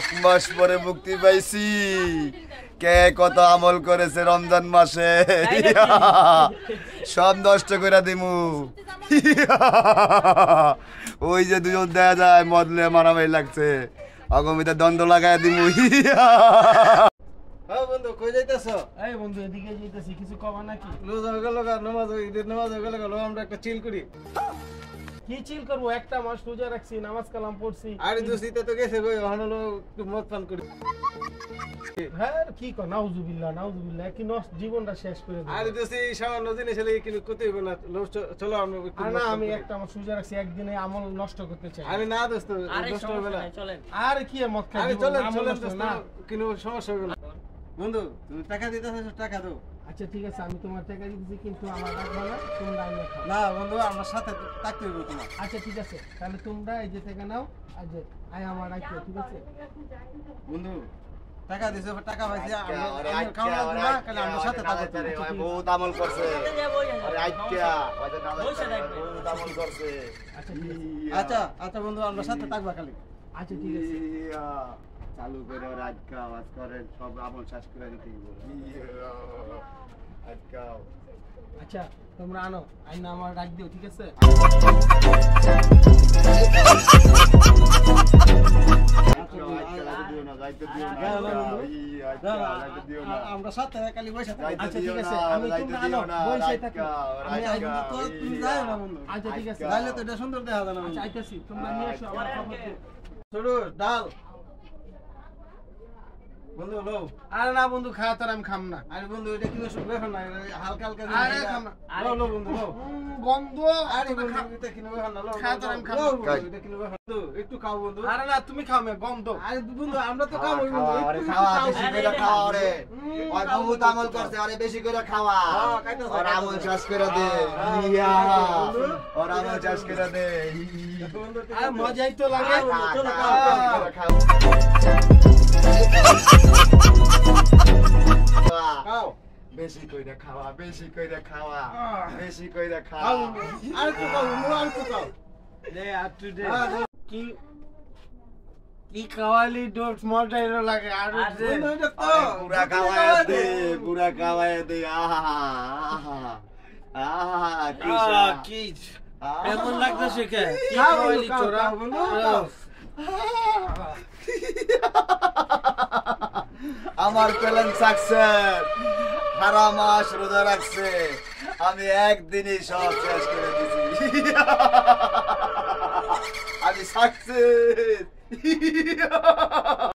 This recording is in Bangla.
মাস পরে মুক্তি পাইছি। কে কত আমল করেছে রমজান মাসে সব নষ্ট করে দিমু। ওই যে দুজন দেখা যায় মদলে মারামারি লাগছে, অগমিতে দ্বন্দ্ব লাগাই দিমু। বন্ধু কই যাইতেছো? এই বন্ধু এদিকে যাইতেছি, কিছু কবা নাকি? রোজা হয়ে গেল, নামাজ ঈদের নামাজ হয়ে গেল, আমরা একটা চিল করি। কি চিল করবো? একটা মাস রোজা রাখছি, নামাজ কালাম পড়ছি। আরে দোস্তিতে তো গেছে কই, ওখানে হলো একটু মদ পান করি। হ্যাঁ কি কর, নাউজুবিল্লাহ নাউজুবিল্লাহ, কি নষ্ট জীবনটা শেষ করে দিল। আরে দোস্তি সামান্য জিনিস হলে কিন্তু ক্ষতি হবে না, চলো আমরা একটু না আমি একটা মাস রোজা রাখছি, একদিনে আমল নষ্ট করতে চাই। আরে না দোস্ত, নষ্ট হবে না। আরে কি মদ খাই? আরে চলেন চলেন দোস্ত, কোনো সমস্যা হবে না। বন্ধু তুমি টাকা দিতেছো, টাকা দাও। আচ্ছা ঠিক আছে, আমি তোমার টাকা দিতেছি, কিন্তু আমার রাখবা না, তোমরা আইনা খাও। না বন্ধু আমার সাথে থাকতে হবে তোমার। আচ্ছা ঠিক আছে, তাহলে তোমরা এই যে টাকা নাও, আর যে আয় আমার রাখো, ঠিক আছে? বন্ধু টাকা দিছো, টাকা পাইছি, আমরা খাওয়া না, কাল আমরা সাথে থাকতে হবে। বহুত আমল করছে। আরে আইক্যা ওইটা না বহুত আমল করছে। আচ্ছা আচ্ছা বন্ধু আমরা সাথে থাকবা খালি। আচ্ছা ঠিক আছে, চালু করে আজকা আওয়াজ করেন, সব আমল শেষ করে দিতে আজকা। আচ্ছা তোমরা আনো, আইনা আমার রাখ দিও, ঠিক আছে? আমরা সাথে খালি বসে থাকি। আচ্ছা ঠিক আছে, আমি তোমরা আনো, বসে থাকো। আমি আইবো তো তুমি যাও না বন্ধু। আচ্ছা ঠিক আছে, তাহলে তো এটা সুন্দর দেখা যায় না। আচ্ছা আইতাছি, তোমরা নিয়ে এসো আমার খবর দিও। ছোট ডাল বন্ধু লো। আরে না বন্ধু, খাওয়া তো আমি খাম না। আরে বন্ধু এটা কি ওষুধ বের না, হালকা হালকা আরে খাম না। লো লো বন্ধু লো। গন্ধ। আরে বন্ধু এটা কিনে বের না, লো খাওয়া তো আমি খাম না। এটা কিনে বের না, একটু খাও বন্ধু। আরে না তুমি খাও, মে গন্ধ। আরে বন্ধু আমরা তো খাবো বন্ধু, আরে খাওয়া বেশি করে খাওয়া। রে ওই বহুত আমল করছে, আরে বেশি করে খাওয়া। আর আমল শেষ করে দে ইয়া, আর আমল শেষ করে দে। আরে মজাই তো লাগে। চলো খাও বেশি কইরা খাওয়া, বেশি কইরা খাওয়া, বেশি কইরা খাওয়া। আর কি খাও বন্ধু, আর কি খাও। দে আর টু দে কি কি খাওয়ালি ডোজ মজাই লাগে। আর দে পুরা খাওয়ায় দে, পুরা খাওয়ায় দে। আহা আহা কি এমন লাগতেছে কে? কি খাও খাওয়ালি তোরা বন্ধু? আমার প্ল্যান সাকসেস। সারা মাস রোজা রাখছে, আমি একদিনই সব শেষ করে দিছি। আমি সাকসেস।